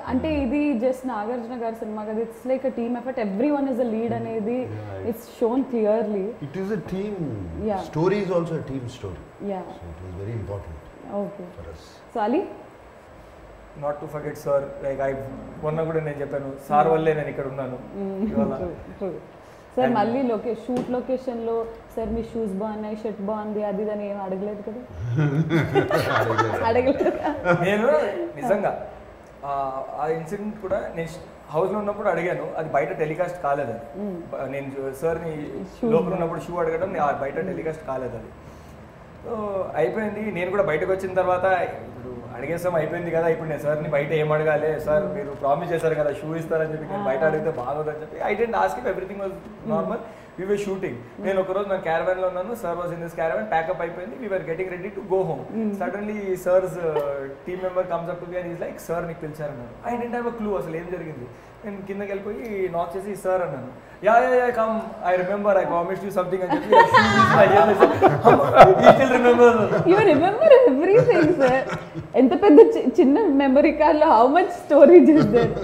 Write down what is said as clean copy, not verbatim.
అంటే ఇది జస్ట్ నాగార్జున గారి సినిమా కదా, it's like a team effort, everyone is a lead అనేది it's shown clearly. It is a team story, is also a team story. Yeah, so it was very important. Okay, for us. So Ali not to forget sir, like మొన్న కూడా నేను చెప్పాను sir వల్లే నేను ఇక్కడ ఉన్నాను ఇవాళ. సార్ మళ్ళీ షూట్ లొకేషన్లో సార్ మీ షూస్ బాగున్నాయి, షర్ట్ బాగుంది, అది అని ఏం అడగలేదు కదా? అడగలేదు. నేను నిజంగా ఆ ఇన్సిడెంట్ కూడా నేను హౌస్లో ఉన్నప్పుడు అడిగాను, అది బయట టెలికాస్ట్ కాలేదు. అది నేను సార్ని లోపల ఉన్నప్పుడు షూ అడగడం బయట టెలికాస్ట్ కాలేదు. అది సో అయిపోయింది. నేను కూడా బయటకు వచ్చిన తర్వాత ఇప్పుడు అడిగేసాం అయిపోయింది కదా, ఇప్పుడు నేను సార్ని బయట ఏం అడగాలి, సార్ మీరు ప్రామిస్ చేశారు కదా షూ ఇస్తారని చెప్పి, నేను బయట అడిగితే బాగోదని చెప్పి I didn't ask if everything was normal. We were shooting. నేను ఒకరోజు నా క్యారవాన్ లో ఉన్నాను, sir was in this caravan, pack up అయిపోయింది, we were getting ready to go home. Suddenly sir's team member comes up to me and is like sir నీకు పిలిచారన్నారు. I didn't have a clue అసలు ఏం జరిగింది. నేను కిందకి వెళ్ళిపోయి నాక్ చేసి సార్ అన్నాను. Yeah come, I remember, I promised you something అని చెప్పి యు రిమెంబర్ ఎవ్రీథింగ్ సార్. ఎంత పెద్ద చిన్న మెమరీ కార్డ్ లో how much storage is there.